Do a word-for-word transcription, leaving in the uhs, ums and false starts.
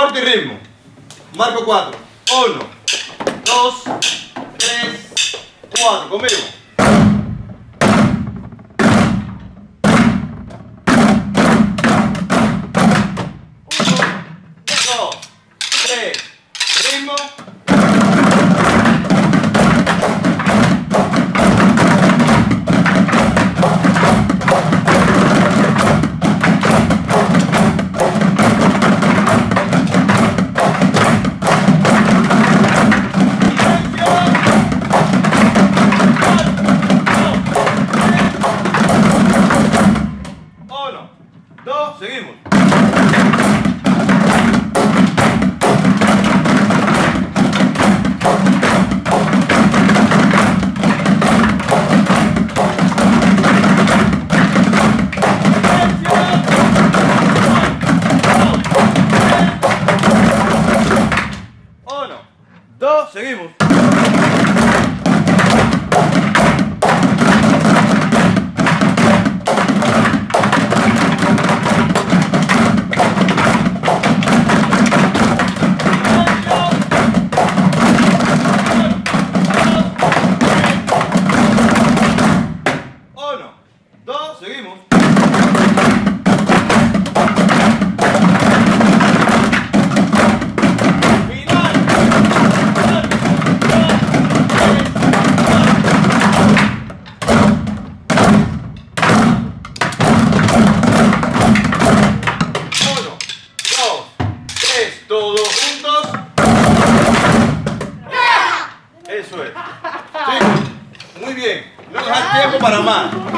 pauta y ritmo. Marco cuatro. uno, dos, tres, cuatro. Conmigo. uno, dos, tres. Ritmo. Dos, seguimos. Uno, dos, seguimos. Dos, seguimos. Final. Uno, dos, tres, todos juntos. Eso es. Sí. Muy bien. No nos da tiempo para más.